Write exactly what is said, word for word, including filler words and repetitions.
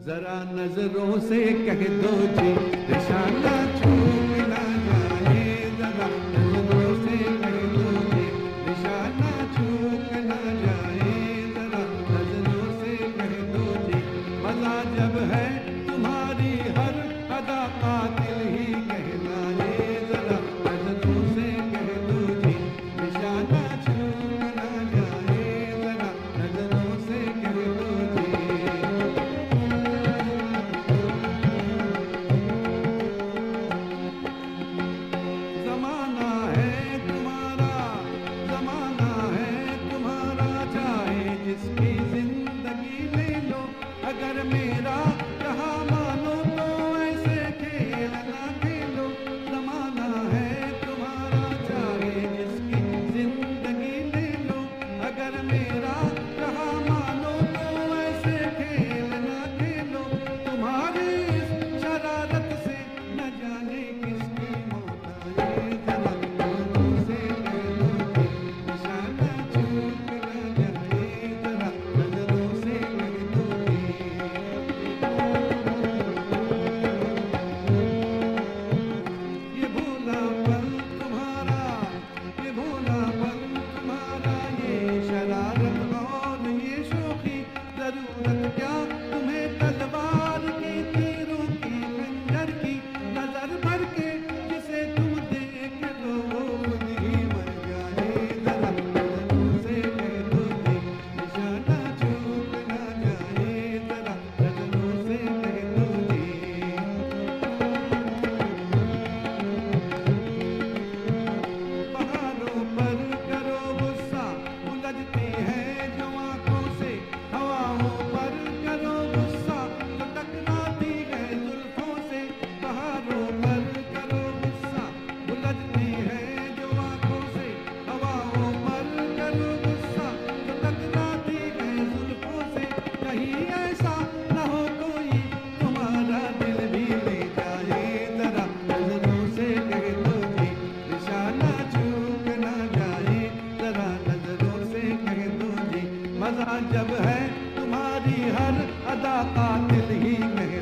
जरा नजरों से कह दो जी निशाना छूट ना जाए, जरा नजरों से कह दो जी निशाना छूट ना जाए, जरा नजरों से कह दो जी मजा जब है तुम्हारी हर अदा कातिल ही कहलाए, जरा नजरों से कह दो जी निशाना छूट ना जाए, जरा नजरों से कह दो जी। जमाना है तुम्हारा, जमाना है तुम्हारा, चाहे जिसकी जिंदगी ले लो, अगर मेरा कहा मानो तो ऐसे खेल ना खेलो। जमाना है तुम्हारा, चाहे जिसकी जिंदगी ले लो, अगर मेरा कहा मानो तो ऐसे खेल ना खेलो। तुम्हारी इस शरारत से न जाने किसकी मौत आए, जरा नजरों से कह दो जी निशाना छूट ना जाए, जरा नजरों से कह दो जी। ये भोला पन तुम्हारा, ये भोला पन तुम्हारा, ये शरारत और ये शोखी, जरूरत क्या तुम्हें तलवार की, तीरों की, खंजर की, नजर भर के जिसे तुम देख लो वो खुद ही मर जाए, जरा नजरों से कह दो जी निशाना छूट ना जाए, जरा नजरों से कह दो जी। पहाड़ों पर करो गुस्सा, उलझती है जो आंखों से, हवाओं पर करो गुस्सा तो टकराती है जुल्फों से। पहाड़ों पर करो गुस्सा, उलझती है जो आंखों से, हवाओं पर करो गुस्सा तो टकराती है जुल्फों से। कहीं ऐसा न हो कोई तुम्हारा दिल भी ले जाए, जरा नजरों से कह दो जी निशाना छूट ना जाए, जरा नजरों से कह दो जी मजा जब है तुम्हारी हर अदा कातिल ही कह